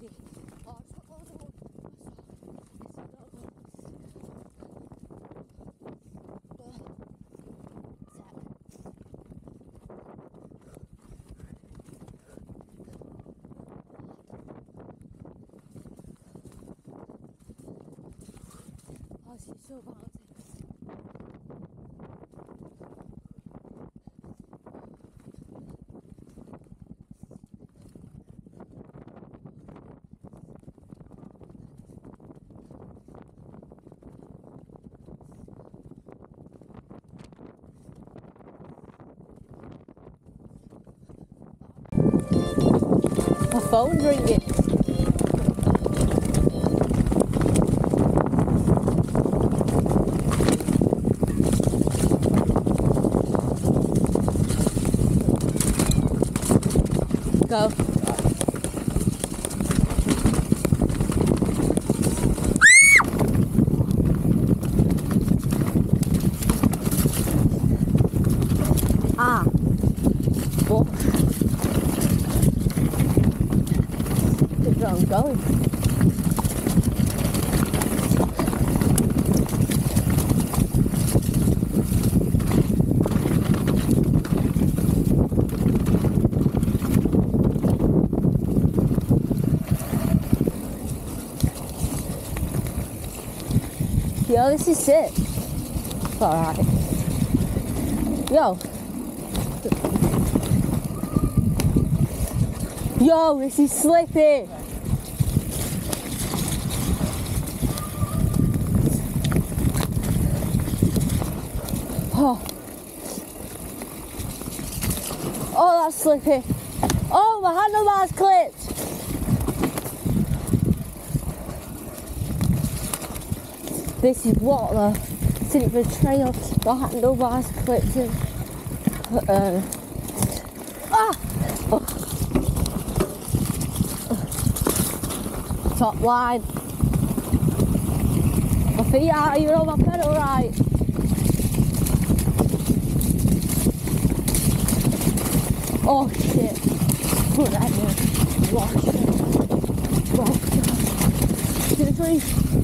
ready. Oh, I've got loads of wood. Oh, she's so bouncy. My phone's ringing. Go. Ah. What? That's where I'm going. Yo, this is sick. It's alright. Yo. Yo, this is slippy. Oh. Oh, that's slippy. Oh, my handlebar's clipped. This is what the Cinema Trail, the handlebars clipped in. Top line. My feet aren't even on my pedal right. Oh shit. Good idea. Wash. To the tree.